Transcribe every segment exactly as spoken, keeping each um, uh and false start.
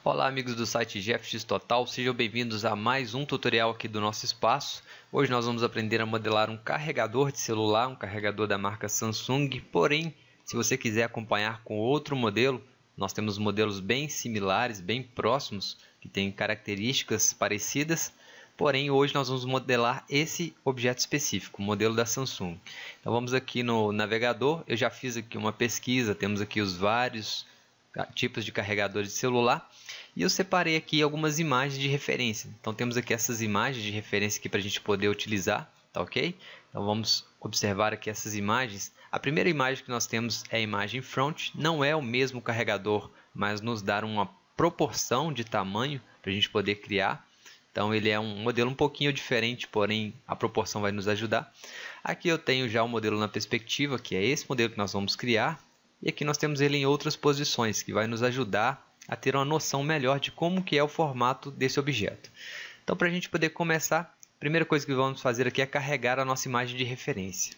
Olá amigos do site G F X Total, sejam bem-vindos a mais um tutorial aqui do nosso espaço. Hoje nós vamos aprender a modelar um carregador de celular, um carregador da marca Samsung. Porém, se você quiser acompanhar com outro modelo, nós temos modelos bem similares, bem próximos, que têm características parecidas. Porém, hoje nós vamos modelar esse objeto específico, o modelo da Samsung. Então vamos aqui no navegador, eu já fiz aqui uma pesquisa, temos aqui os vários tipos de carregadores de celular. E eu separei aqui algumas imagens de referência. Então temos aqui essas imagens de referência aqui para a gente poder utilizar, tá ok? Então vamos observar aqui essas imagens. A primeira imagem que nós temos é a imagem front. Não é o mesmo carregador, mas nos dá uma proporção de tamanho para a gente poder criar. Então ele é um modelo um pouquinho diferente, porém a proporção vai nos ajudar. Aqui eu tenho já o modelo na perspectiva, que é esse modelo que nós vamos criar. E aqui nós temos ele em outras posições, que vai nos ajudar a ter uma noção melhor de como que é o formato desse objeto. Então, para a gente poder começar, a primeira coisa que vamos fazer aqui é carregar a nossa imagem de referência.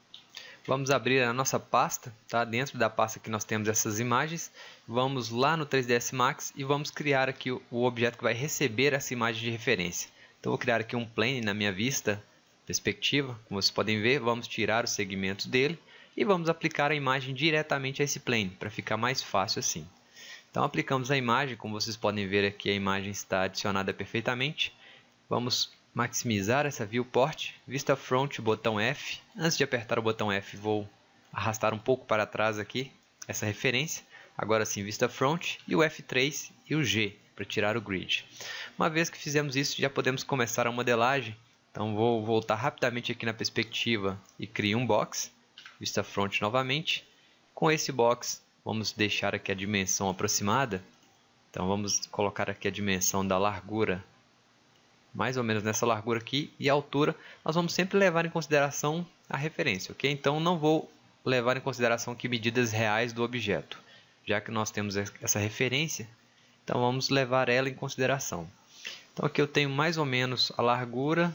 Vamos abrir a nossa pasta, tá? Dentro da pasta que nós temos essas imagens, vamos lá no três D S Max e vamos criar aqui o objeto que vai receber essa imagem de referência. Então, vou criar aqui um plane na minha vista perspectiva, como vocês podem ver, vamos tirar os segmentos dele e vamos aplicar a imagem diretamente a esse plane, para ficar mais fácil assim. Então aplicamos a imagem, como vocês podem ver aqui a imagem está adicionada perfeitamente. Vamos maximizar essa viewport, vista front, botão F. Antes de apertar o botão F vou arrastar um pouco para trás aqui essa referência. Agora sim vista front e o F três e o G para tirar o grid. Uma vez que fizemos isso já podemos começar a modelagem. Então vou voltar rapidamente aqui na perspectiva e criar um box, vista front novamente. Com esse box vamos deixar aqui a dimensão aproximada. Então vamos colocar aqui a dimensão da largura, mais ou menos nessa largura aqui, e a altura nós vamos sempre levar em consideração a referência, ok? Então não vou levar em consideração aqui medidas reais do objeto, já que nós temos essa referência, então vamos levar ela em consideração. Então aqui eu tenho mais ou menos a largura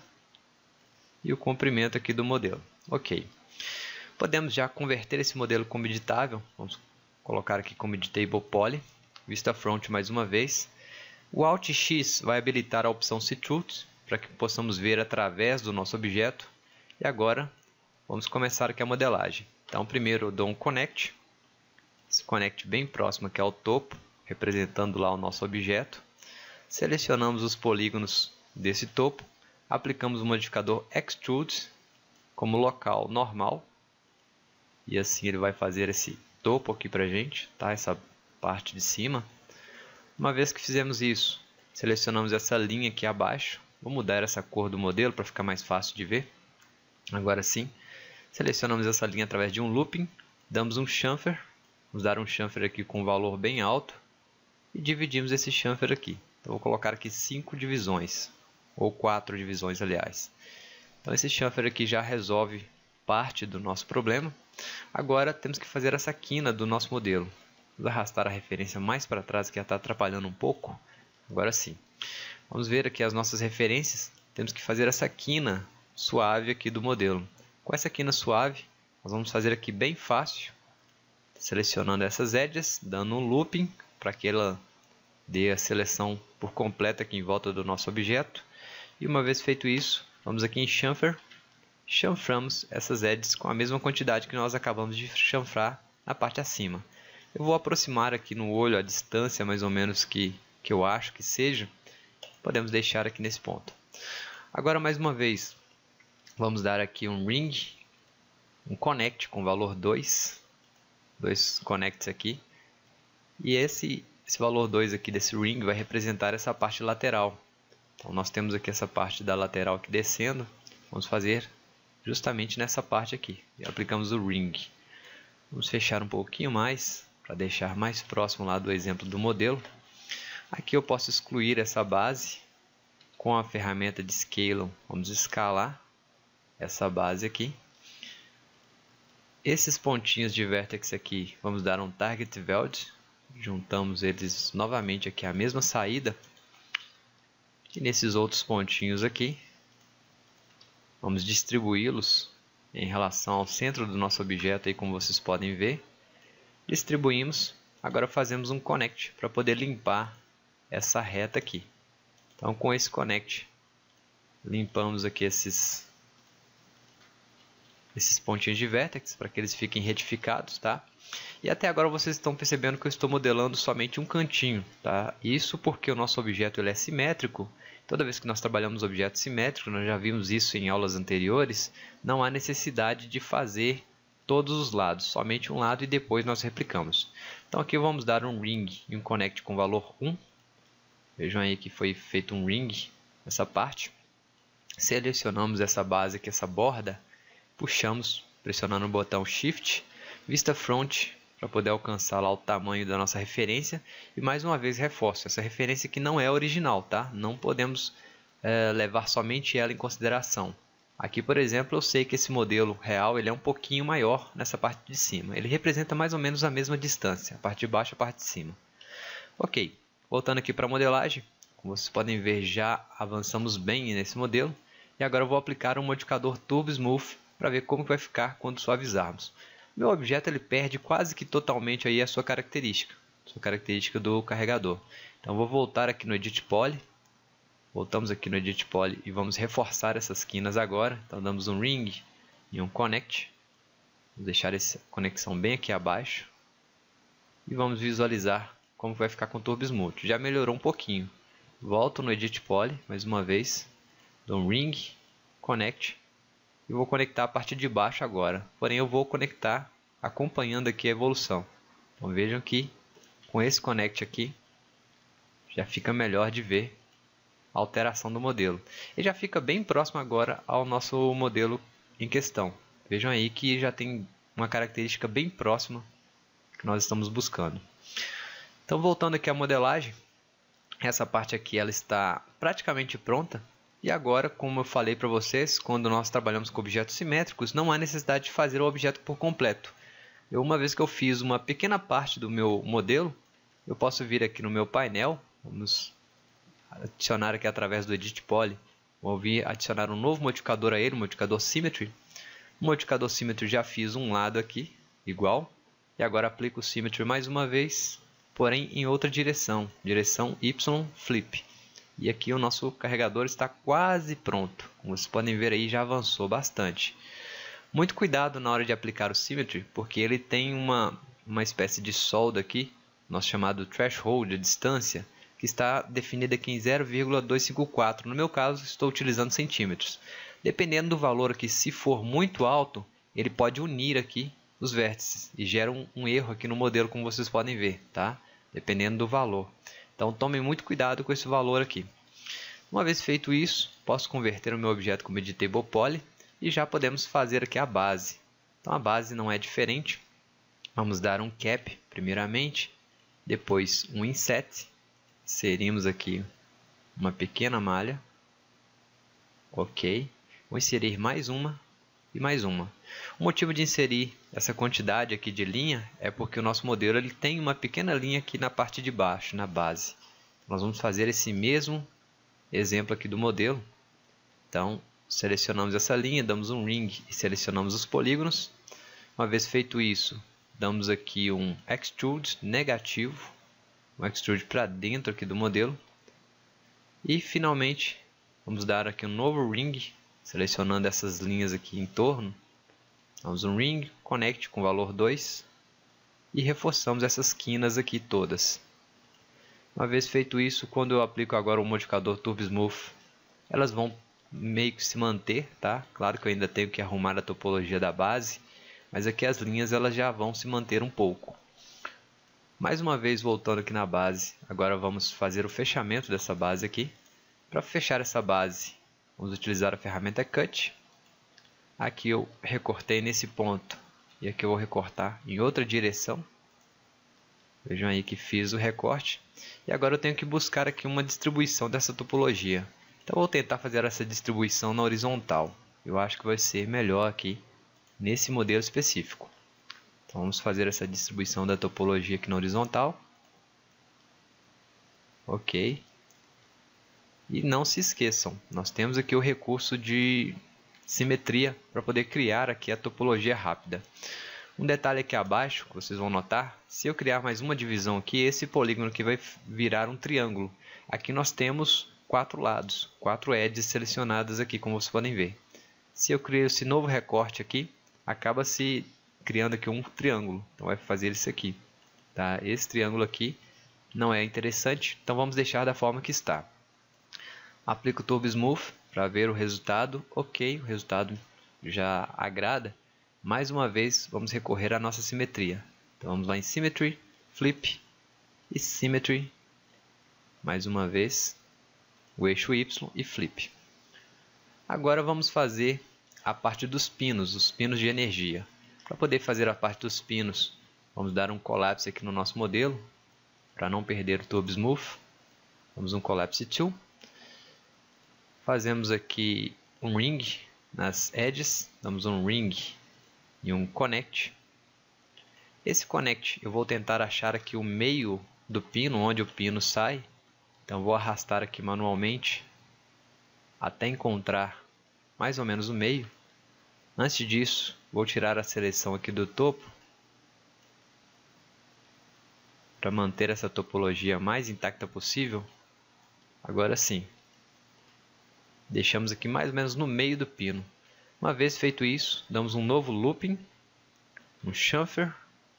e o comprimento aqui do modelo, ok? Podemos já converter esse modelo como editável. Vamos colocar aqui como Editable Poly, vista front mais uma vez. O Alt X vai habilitar a opção See Truth, para que possamos ver através do nosso objeto. E agora, vamos começar aqui a modelagem. Então, primeiro eu dou um Connect. Esse Connect bem próximo aqui ao topo, representando lá o nosso objeto. Selecionamos os polígonos desse topo. Aplicamos o modificador Extrude como local normal. E assim ele vai fazer esse topo aqui para a gente, tá? Essa parte de cima. Uma vez que fizemos isso, selecionamos essa linha aqui abaixo. Vou mudar essa cor do modelo para ficar mais fácil de ver. Agora sim, selecionamos essa linha através de um looping, damos um chamfer, vamos dar um chamfer aqui com um valor bem alto e dividimos esse chamfer aqui. Então vou colocar aqui cinco divisões, ou quatro divisões aliás. Então esse chamfer aqui já resolve parte do nosso problema. Agora temos que fazer essa quina do nosso modelo. Vamos arrastar a referência mais para trás, que já está atrapalhando um pouco. Agora sim. Vamos ver aqui as nossas referências. Temos que fazer essa quina suave aqui do modelo. Com essa quina suave, nós vamos fazer aqui bem fácil. Selecionando essas edges, dando um looping para que ela dê a seleção por completa aqui em volta do nosso objeto. E uma vez feito isso, vamos aqui em Chamfer. Chanframos essas edges com a mesma quantidade que nós acabamos de chanfrar na parte acima. Eu vou aproximar aqui no olho a distância mais ou menos que, que eu acho que seja. Podemos deixar aqui nesse ponto. Agora mais uma vez, vamos dar aqui um ring, um connect com valor dois. Dois connects aqui. E esse, esse valor dois aqui desse ring vai representar essa parte lateral. Então nós temos aqui essa parte da lateral aqui descendo. Vamos fazer justamente nessa parte aqui. E aplicamos o ring. Vamos fechar um pouquinho mais para deixar mais próximo lá do exemplo do modelo. Aqui eu posso excluir essa base com a ferramenta de Scale. Vamos escalar essa base aqui. Esses pontinhos de vertex aqui, vamos dar um Target Weld. Juntamos eles novamente aqui à mesma saída. E nesses outros pontinhos aqui, vamos distribuí-los em relação ao centro do nosso objeto, aí, como vocês podem ver. Distribuímos. Agora fazemos um Connect para poder limpar essa reta aqui. Então, com esse connect, limpamos aqui esses, esses pontinhos de vértex para que eles fiquem retificados, tá? E até agora vocês estão percebendo que eu estou modelando somente um cantinho, tá? Isso porque o nosso objeto ele é simétrico. Toda vez que nós trabalhamos objeto simétrico, nós já vimos isso em aulas anteriores, não há necessidade de fazer todos os lados, somente um lado e depois nós replicamos. Então aqui vamos dar um ring e um connect com valor um. Vejam aí que foi feito um ring nessa parte. Selecionamos essa base aqui, essa borda, puxamos pressionando o botão Shift, vista front, para poder alcançar lá o tamanho da nossa referência. E mais uma vez reforço, essa referência aqui não é original, tá? Não podemos é, levar somente ela em consideração. Aqui, por exemplo, eu sei que esse modelo real ele é um pouquinho maior nessa parte de cima. Ele representa mais ou menos a mesma distância, a parte de baixo e a parte de cima. Ok, voltando aqui para a modelagem, como vocês podem ver, já avançamos bem nesse modelo. E agora eu vou aplicar um modificador Turbo Smooth para ver como vai ficar quando suavizarmos. Meu objeto ele perde quase que totalmente aí a sua característica, sua característica do carregador. Então vou voltar aqui no Edit Poly, voltamos aqui no Edit Poly e vamos reforçar essas quinas agora. Então damos um ring e um connect, vou deixar essa conexão bem aqui abaixo e vamos visualizar como vai ficar com o Turbo Smooth. Já melhorou um pouquinho. Volto no Edit Poly mais uma vez, dou um ring, connect. E vou conectar a parte de baixo agora, porém eu vou conectar acompanhando aqui a evolução. Então vejam que com esse connect aqui já fica melhor de ver a alteração do modelo. E já fica bem próximo agora ao nosso modelo em questão. Vejam aí que já tem uma característica bem próxima que nós estamos buscando. Então voltando aqui à modelagem, essa parte aqui ela está praticamente pronta. E agora, como eu falei para vocês, quando nós trabalhamos com objetos simétricos, não há necessidade de fazer o objeto por completo. Eu, uma vez que eu fiz uma pequena parte do meu modelo, eu posso vir aqui no meu painel, vamos adicionar aqui através do Edit Poly, vou vir adicionar um novo modificador a ele, um modificador Symmetry. O modificador Symmetry já fiz um lado aqui, igual, e agora aplico o Symmetry mais uma vez, porém em outra direção, direção Y Flip. E aqui o nosso carregador está quase pronto. Como vocês podem ver aí, já avançou bastante. Muito cuidado na hora de aplicar o Symmetry, porque ele tem uma, uma espécie de solda aqui, nosso chamado threshold, a distância, que está definida aqui em zero vírgula duzentos e cinquenta e quatro. No meu caso, estou utilizando centímetros. Dependendo do valor aqui, se for muito alto, ele pode unir aqui os vértices e gera um, um erro aqui no modelo, como vocês podem ver, tá? Dependendo do valor. Então tomem muito cuidado com esse valor aqui. Uma vez feito isso, posso converter o meu objeto como Editable Poly e já podemos fazer aqui a base. Então a base não é diferente. Vamos dar um cap primeiramente, depois um inset. Inserimos aqui uma pequena malha. Ok. Vou inserir mais uma e mais uma. O motivo de inserir essa quantidade aqui de linha é porque o nosso modelo ele tem uma pequena linha aqui na parte de baixo, na base. Nós vamos fazer esse mesmo exemplo aqui do modelo. Então, selecionamos essa linha, damos um ring e selecionamos os polígonos. Uma vez feito isso, damos aqui um extrude negativo, um extrude para dentro aqui do modelo. E finalmente, vamos dar aqui um novo ring, selecionando essas linhas aqui em torno. Damos um ring, connect com valor dois e reforçamos essas quinas aqui todas. Uma vez feito isso, quando eu aplico agora o modificador Turbo Smooth, elas vão meio que se manter, tá? Claro que eu ainda tenho que arrumar a topologia da base, mas aqui as linhas elas já vão se manter um pouco. Mais uma vez voltando aqui na base, agora vamos fazer o fechamento dessa base aqui. Para fechar essa base, vamos utilizar a ferramenta Cut. Aqui eu recortei nesse ponto e aqui eu vou recortar em outra direção. Vejam aí que fiz o recorte. E agora eu tenho que buscar aqui uma distribuição dessa topologia. Então eu vou tentar fazer essa distribuição na horizontal. Eu acho que vai ser melhor aqui nesse modelo específico. Então vamos fazer essa distribuição da topologia aqui na horizontal. Ok. E não se esqueçam, nós temos aqui o recurso de simetria para poder criar aqui a topologia rápida. Um detalhe aqui abaixo, que vocês vão notar, se eu criar mais uma divisão aqui, esse polígono aqui vai virar um triângulo. Aqui nós temos quatro lados, quatro edges selecionadas aqui, como vocês podem ver. Se eu criar esse novo recorte aqui, acaba se criando aqui um triângulo. Então vai fazer isso aqui. Tá? Esse triângulo aqui não é interessante, então vamos deixar da forma que está. Aplico o Turbo Smooth para ver o resultado. Ok, o resultado já agrada. Mais uma vez, vamos recorrer à nossa simetria. Então vamos lá em Symmetry, Flip e Symmetry. Mais uma vez, o eixo Y e Flip. Agora vamos fazer a parte dos pinos, os pinos de energia. Para poder fazer a parte dos pinos, vamos dar um collapse aqui no nosso modelo, para não perder o Turbo Smooth. Vamos um Collapse Tool. Fazemos aqui um ring nas edges, damos um ring e um connect. Esse connect eu vou tentar achar aqui o meio do pino, onde o pino sai. Então vou arrastar aqui manualmente até encontrar mais ou menos o meio. Antes disso, vou tirar a seleção aqui do topo para manter essa topologia mais intacta possível. Agora sim, deixamos aqui mais ou menos no meio do pino. Uma vez feito isso, damos um novo looping, um chamfer.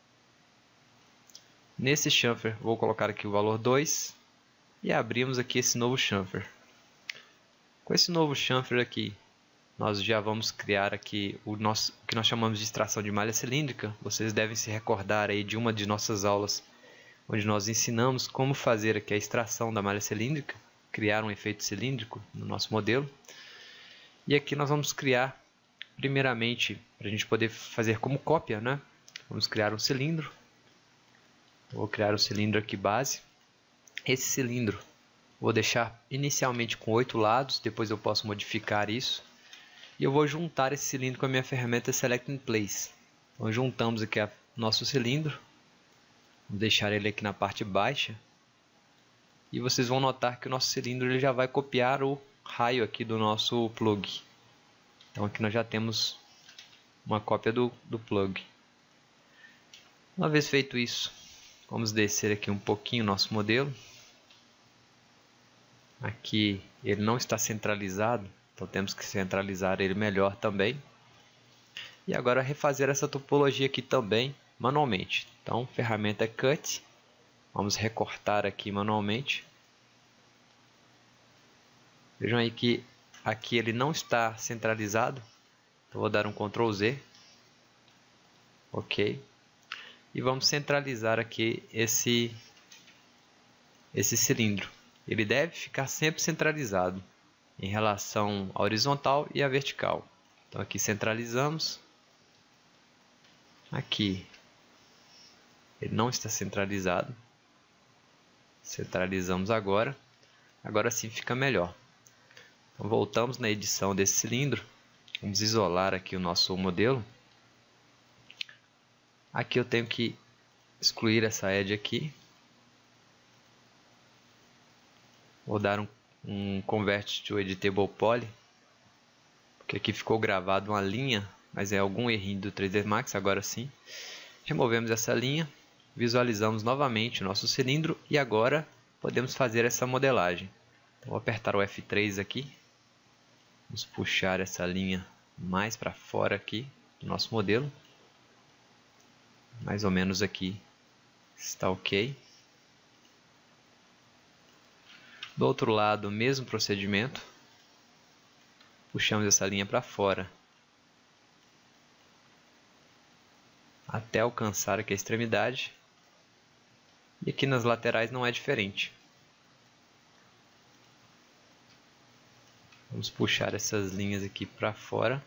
Nesse chamfer, vou colocar aqui o valor dois e abrimos aqui esse novo chamfer. Com esse novo chamfer aqui, nós já vamos criar aqui o, nosso, o que nós chamamos de extração de malha cilíndrica. Vocês devem se recordar aí de uma de nossas aulas, onde nós ensinamos como fazer aqui a extração da malha cilíndrica, criar um efeito cilíndrico no nosso modelo. E aqui nós vamos criar, primeiramente, para a gente poder fazer como cópia, né? Vamos criar um cilindro. Vou criar o cilindro aqui base. Esse cilindro vou deixar inicialmente com oito lados, depois eu posso modificar isso. E eu vou juntar esse cilindro com a minha ferramenta Select in Place. Então juntamos aqui o nosso cilindro. Vou deixar ele aqui na parte baixa. E vocês vão notar que o nosso cilindro ele já vai copiar o raio aqui do nosso plug. Então aqui nós já temos uma cópia do, do plug. Uma vez feito isso, vamos descer aqui um pouquinho o nosso modelo. Aqui ele não está centralizado, então temos que centralizar ele melhor também. E agora refazer essa topologia aqui também manualmente. Então ferramenta Cut, vamos recortar aqui manualmente. Vejam aí que aqui ele não está centralizado, então vou dar um control Z. Ok. E vamos centralizar aqui esse, esse cilindro. Ele deve ficar sempre centralizado em relação à horizontal e à vertical. Então aqui centralizamos. Aqui ele não está centralizado. Centralizamos agora. Agora sim fica melhor. Então voltamos na edição desse cilindro. Vamos isolar aqui o nosso modelo. Aqui eu tenho que excluir essa edge aqui. Vou dar um, um Convert to Editable Poly, porque aqui ficou gravado uma linha, mas é algum errinho do três D Max, agora sim. Removemos essa linha, visualizamos novamente o nosso cilindro e agora podemos fazer essa modelagem. Então, vou apertar o F três aqui, vamos puxar essa linha mais para fora aqui do nosso modelo. Mais ou menos aqui está ok. Do outro lado, o mesmo procedimento. Puxamos essa linha para fora até alcançar aqui a extremidade. E aqui nas laterais não é diferente. Vamos puxar essas linhas aqui para fora.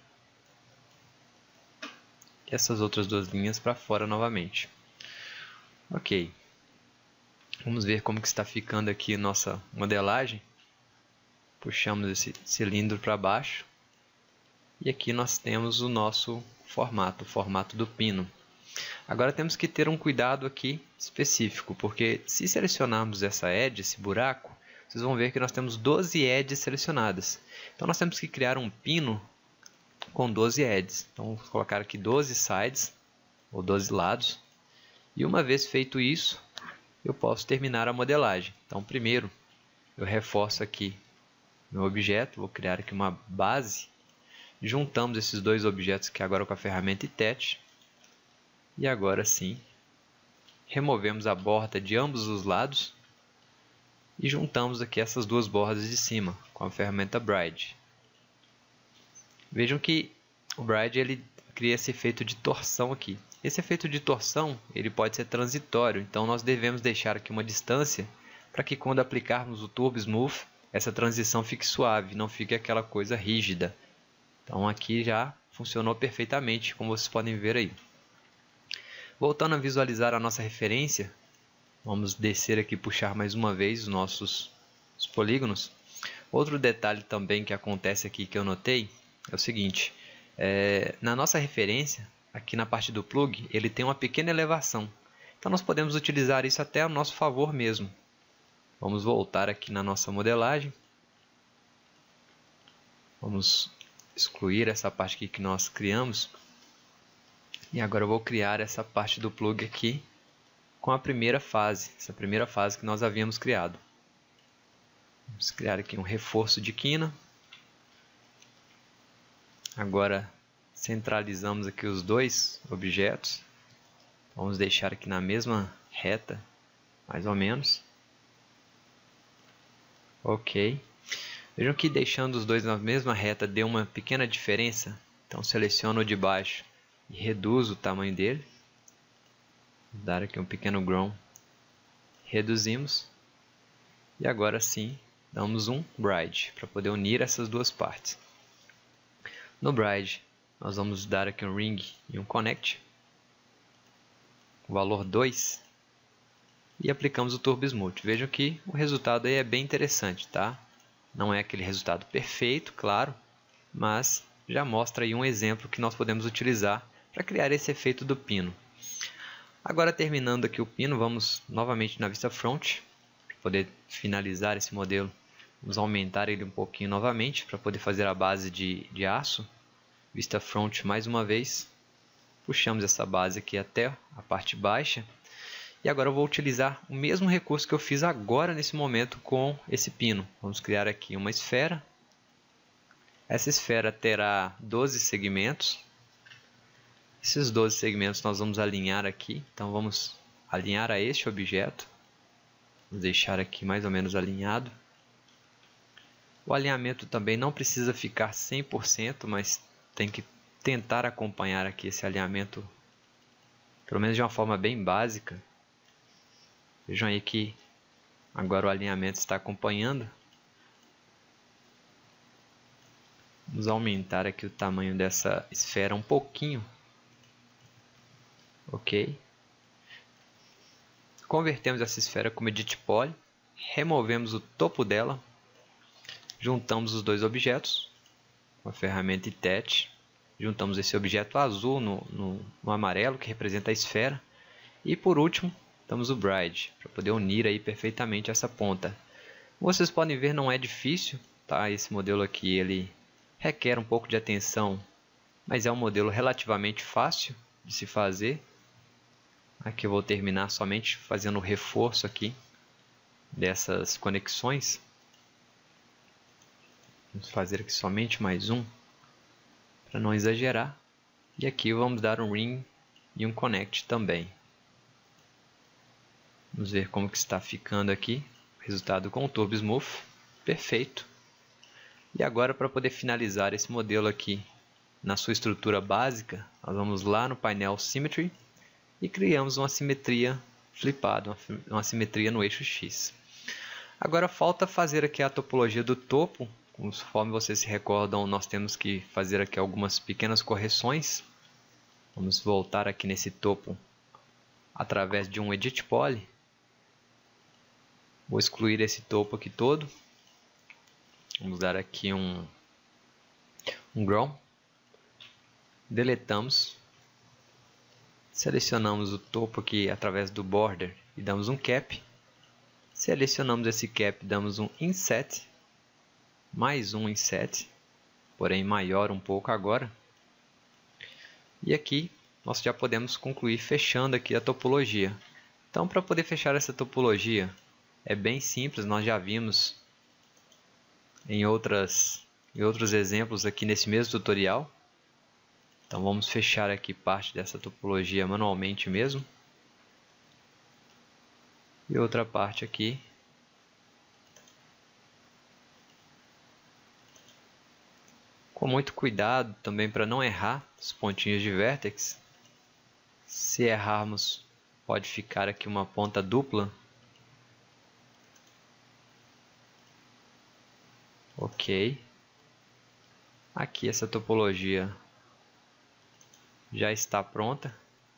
E essas outras duas linhas para fora novamente. Ok. Vamos ver como que está ficando aqui nossa modelagem. Puxamos esse cilindro para baixo. E aqui nós temos o nosso formato, o formato do pino. Agora temos que ter um cuidado aqui específico, porque se selecionarmos essa edge, esse buraco, vocês vão ver que nós temos doze edges selecionadas. Então nós temos que criar um pino com doze edges. Então vou colocar aqui doze sides, ou doze lados. E uma vez feito isso, eu posso terminar a modelagem. Então, primeiro, eu reforço aqui meu objeto, vou criar aqui uma base. Juntamos esses dois objetos aqui agora com a ferramenta Attach. E agora sim, removemos a borda de ambos os lados. E juntamos aqui essas duas bordas de cima com a ferramenta Bride. Vejam que o Bride ele cria esse efeito de torção aqui. Esse efeito de torção ele pode ser transitório, então nós devemos deixar aqui uma distância para que quando aplicarmos o Turbo Smooth, essa transição fique suave, não fique aquela coisa rígida. Então aqui já funcionou perfeitamente, como vocês podem ver aí. Voltando a visualizar a nossa referência, vamos descer aqui e puxar mais uma vez os nossos os polígonos. Outro detalhe também que acontece aqui que eu notei é o seguinte, é, na nossa referência, aqui na parte do plug, ele tem uma pequena elevação. Então nós podemos utilizar isso até a nosso favor mesmo. Vamos voltar aqui na nossa modelagem. Vamos excluir essa parte aqui que nós criamos. E agora eu vou criar essa parte do plug aqui com a primeira fase, essa primeira fase que nós havíamos criado. Vamos criar aqui um reforço de quina. Agora centralizamos aqui os dois objetos. Vamos deixar aqui na mesma reta, mais ou menos. Ok. Vejam que deixando os dois na mesma reta deu uma pequena diferença. Então seleciono o de baixo e reduzo o tamanho dele. Vou dar aqui um pequeno grow. Reduzimos. E agora sim, damos um Bride para poder unir essas duas partes. No Bride, nós vamos dar aqui um Ring e um Connect. O valor dois. E aplicamos o Turbo Smooth. Vejam que o resultado aí é bem interessante, tá? Não é aquele resultado perfeito, claro, mas já mostra aí um exemplo que nós podemos utilizar para criar esse efeito do pino. Agora, terminando aqui o pino, vamos novamente na vista front, para poder finalizar esse modelo. Vamos aumentar ele um pouquinho novamente, para poder fazer a base de, de aço. Vista front mais uma vez. Puxamos essa base aqui até a parte baixa. E agora eu vou utilizar o mesmo recurso que eu fiz agora nesse momento com esse pino. Vamos criar aqui uma esfera. Essa esfera terá doze segmentos. Esses doze segmentos nós vamos alinhar aqui. Então vamos alinhar a este objeto. Vamos deixar aqui mais ou menos alinhado. O alinhamento também não precisa ficar cem por cento, mas tem que tentar acompanhar aqui esse alinhamento, pelo menos de uma forma bem básica. Vejam aí que agora o alinhamento está acompanhando. Vamos aumentar aqui o tamanho dessa esfera um pouquinho. Ok. Convertemos essa esfera como Edit Poly. Removemos o topo dela. Juntamos os dois objetos com a ferramenta Attach. Juntamos esse objeto azul no, no, no amarelo, que representa a esfera. E por último, damos o Bride, para poder unir aí perfeitamente essa ponta. Como vocês podem ver, não é difícil, tá? Esse modelo aqui ele requer um pouco de atenção, mas é um modelo relativamente fácil de se fazer. Aqui eu vou terminar somente fazendo o reforço aqui dessas conexões. Vamos fazer aqui somente mais um, para não exagerar. E aqui vamos dar um Ring e um Connect também. Vamos ver como que está ficando aqui. Resultado com o Turbo Smooth. Perfeito. E agora, para poder finalizar esse modelo aqui na sua estrutura básica, nós vamos lá no painel Symmetry e criamos uma simetria flipada, uma simetria no eixo X. Agora falta fazer aqui a topologia do topo. Conforme vocês se recordam, nós temos que fazer aqui algumas pequenas correções. Vamos voltar aqui nesse topo através de um Edit Poly. Vou excluir esse topo aqui todo. Vamos dar aqui um, um Grow. Deletamos. Selecionamos o topo aqui através do Border e damos um Cap. Selecionamos esse Cap, damos um Inset. Mais um Inset, porém maior um pouco agora. E aqui nós já podemos concluir fechando aqui a topologia. Então, para poder fechar essa topologia, é bem simples, nós já vimos em, outras, em outros exemplos aqui nesse mesmo tutorial. Então, vamos fechar aqui parte dessa topologia manualmente mesmo. E outra parte aqui. Com muito cuidado também para não errar os pontinhos de vértex. Se errarmos, pode ficar aqui uma ponta dupla. Ok. Aqui essa topologia já está pronta.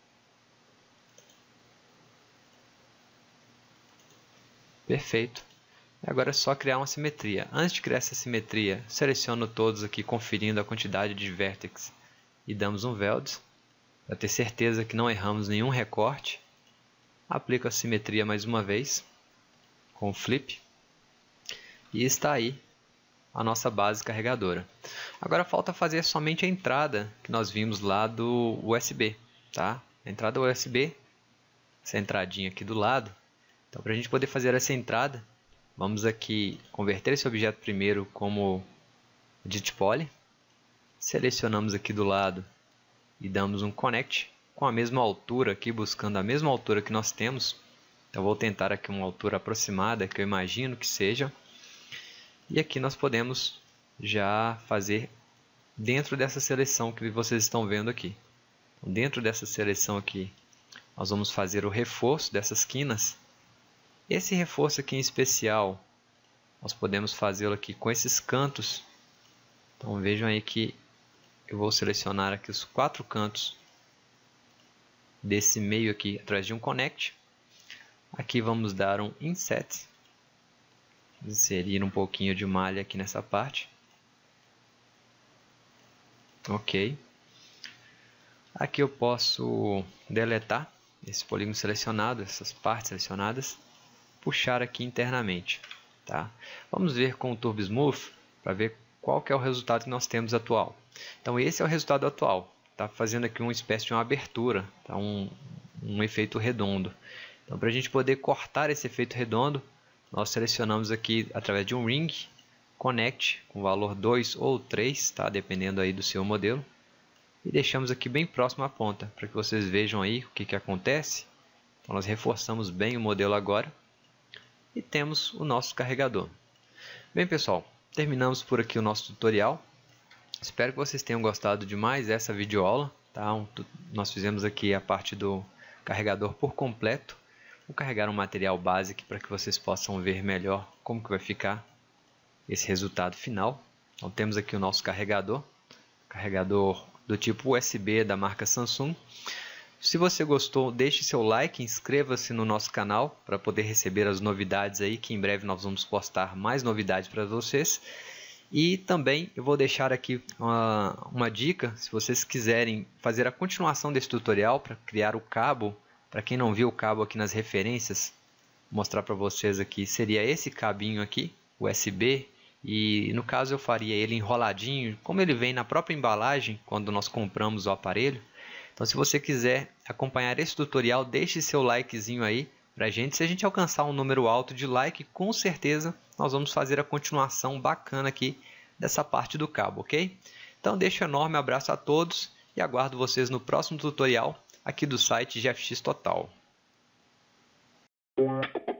Perfeito. Agora é só criar uma simetria. Antes de criar essa simetria, seleciono todos aqui conferindo a quantidade de vértex e damos um Weld, para ter certeza que não erramos nenhum recorte. Aplico a simetria mais uma vez com o Flip e está aí a nossa base carregadora. Agora falta fazer somente a entrada que nós vimos lá do U S B, tá? A entrada U S B, essa entradinha aqui do lado. Então, para a gente poder fazer essa entrada, vamos aqui converter esse objeto primeiro como Edit Poly. Selecionamos aqui do lado e damos um Connect com a mesma altura aqui, buscando a mesma altura que nós temos. Então, vou tentar aqui uma altura aproximada, que eu imagino que seja. E aqui nós podemos já fazer dentro dessa seleção que vocês estão vendo aqui. Então, dentro dessa seleção aqui, nós vamos fazer o reforço dessas quinas. Esse reforço aqui em especial, nós podemos fazê-lo aqui com esses cantos. Então vejam aí que eu vou selecionar aqui os quatro cantos desse meio aqui através de um Connect. Aqui vamos dar um Inset. Inserir um pouquinho de malha aqui nessa parte. Ok. Aqui eu posso deletar esse polígono selecionado, essas partes selecionadas. Puxar aqui internamente, tá? Vamos ver com o Turbo Smooth para ver qual que é o resultado que nós temos atual. Então esse é o resultado atual, tá fazendo aqui uma espécie de uma abertura, tá? um, um efeito redondo. Então para a gente poder cortar esse efeito redondo, nós selecionamos aqui através de um Ring, Connect com valor dois ou três, tá? Dependendo aí do seu modelo, e deixamos aqui bem próximo à ponta, para que vocês vejam aí o que, que acontece. Então nós reforçamos bem o modelo agora. E temos o nosso carregador. Bem pessoal, terminamos por aqui o nosso tutorial. Espero que vocês tenham gostado de mais essa videoaula. Tá? Um, nós fizemos aqui a parte do carregador por completo. Vou carregar um material básico para que vocês possam ver melhor como que vai ficar esse resultado final. Então temos aqui o nosso carregador. Carregador do tipo U S B da marca Samsung. Se você gostou, deixe seu like, inscreva-se no nosso canal para poder receber as novidades aí, que em breve nós vamos postar mais novidades para vocês. E também eu vou deixar aqui uma, uma dica, se vocês quiserem fazer a continuação desse tutorial para criar o cabo, para quem não viu o cabo aqui nas referências, vou mostrar para vocês aqui, seria esse cabinho aqui, U S B, e no caso eu faria ele enroladinho, como ele vem na própria embalagem quando nós compramos o aparelho. Então, se você quiser acompanhar esse tutorial, deixe seu likezinho aí para a gente. Se a gente alcançar um número alto de like, com certeza nós vamos fazer a continuação bacana aqui dessa parte do cabo, ok? Então, deixo um enorme abraço a todos e aguardo vocês no próximo tutorial aqui do site G F X Total.